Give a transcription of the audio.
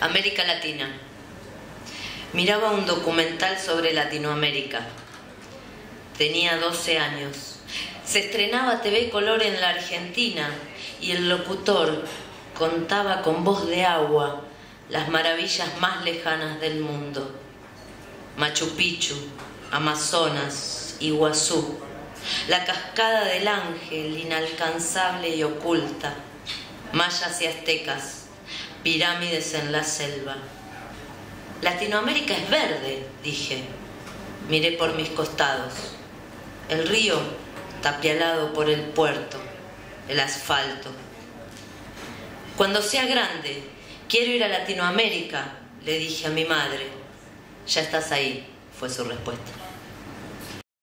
América Latina. Miraba un documental sobre Latinoamérica. Tenía 12 años. Se estrenaba TV Color en la Argentina y el locutor contaba con voz de agua las maravillas más lejanas del mundo. Machu Picchu, Amazonas, Iguazú, la cascada del Ángel, inalcanzable y oculta, mayas y aztecas, pirámides en la selva. Latinoamérica es verde, dije. Miré por mis costados. El río tapialado por el puerto, el asfalto. Cuando sea grande, quiero ir a Latinoamérica, le dije a mi madre. Ya estás ahí, fue su respuesta.